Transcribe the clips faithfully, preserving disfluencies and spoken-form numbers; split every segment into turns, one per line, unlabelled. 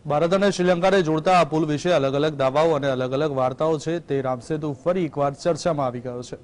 ભારત અને શ્રીલંકાને જોડતા આ પુલ વિશે અલગ અલગ દાવાઓ અને અલગ અલગ વાર્તાઓ છે તે રામસેતુ ફરી એકવાર ચર્ચામાં આવી ગયો છે।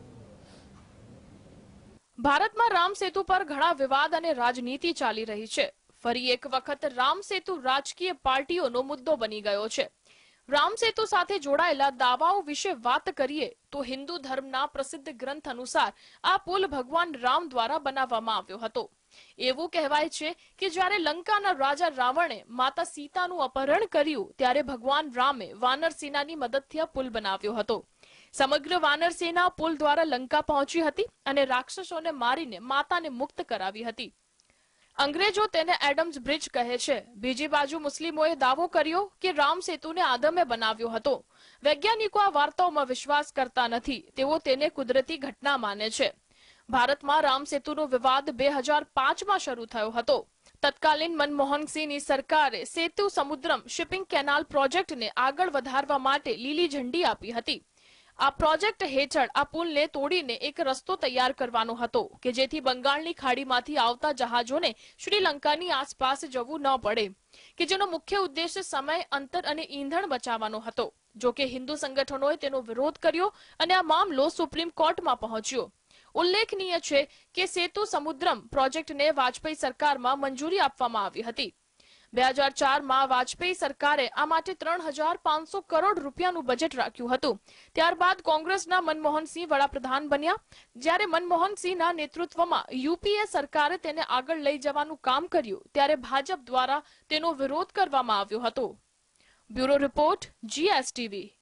ભારતમાં રામસેતુ પર ઘણા વિવાદ અને રાજનીતિ ચાલી રહી છે। ફરી એક વખત રામસેતુ રાજકીય પાર્ટીઓનો મુદ્દો બની ગયો છે। રામસેતુ સાથે જોડાયેલા દાવાઓ વિશે વાત કરીએ તો હિન્દુ ધર્મના પ્રસિદ્ધ ગ્રંથ અનુસાર આ પુલ ભગવાન રામ દ્વારા બનાવવામાં આવ્યો હતો। એવું કહેવાય છે કે જ્યારે લંકાના રાજા રાવણે માતા સીતાનું અપહરણ કર્યું ત્યારે ભગવાન રામે વાનર સેનાની મદદથી આ પુલ બનાવ્યો હતો। સમગ્ર વાનર સેના પુલ દ્વારા લંકા પહોંચી હતી અને રાક્ષસોને મારીને માતાને મુક્ત કરાવી હતી। અંગ્રેજો તેને એડમ્સ બ્રિજ કહે છે। બીજી બાજુ મુસ્લિમોએ દાવો કર્યો કે રામસેતુને આદમે બનાવ્યો હતો। વૈજ્ઞાનિકો આ વાર્તાઓમાં વિશ્વાસ કરતા નથી, તેઓ તેને કુદરતી ઘટના માને છે। ભારતમાં રામસેતુનો વિવાદ બે હજાર પાંચમાં શરૂ થયો હતો। તત્કાલીન મનમોહન સિંહની સરકારે સેતુ સમુદ્રમ શિપિંગ કેનાલ પ્રોજેક્ટને આગળ વધારવા માટે લીલી ઝંડી આપી હતી। આ પ્રોજેક્ટ હેઠળ આ પુલને તોડીને એક રસ્તો તૈયાર કરવાનો હતો કે જેથી બંગાળની ખાડીમાંથી આવતા જહાજોને શ્રીલંકાની આસપાસ જવું ન પડે, કે જેનો મુખ્ય ઉદ્દેશ્ય સમય, અંતર અને ઈંધણ બચાવવાનો હતો। જો કે હિન્દુ સંગઠનોએ તેનો વિરોધ કર્યો અને આ મામલો સુપ્રીમ કોર્ટમાં પહોંચ્યો। ઉલ્લેખનીય છે કે સેતુ સમુદ્રમ પ્રોજેક્ટને વાજપેયી સરકારમાં મંજૂરી આપવામાં આવી હતી। બે હજાર ચારમાં વાજપેયી સરકારે આ માટે ત્રણ હજાર પાંચસો કરોડ રૂપિયાનું બજેટ રાખ્યું હતું। ત્યારબાદ કોંગ્રેસના મનમોહન સિંહ વડાપ્રધાન બન્યા। જ્યારે મનમોહન સિંહના નેતૃત્વમાં યુપીએ સરકારે તેને આગળ લઈ જવાનું કામ કર્યું ત્યારે ભાજપ દ્વારા તેનો વિરોધ કરવામાં આવ્યો હતો। Bureau report, GSTV.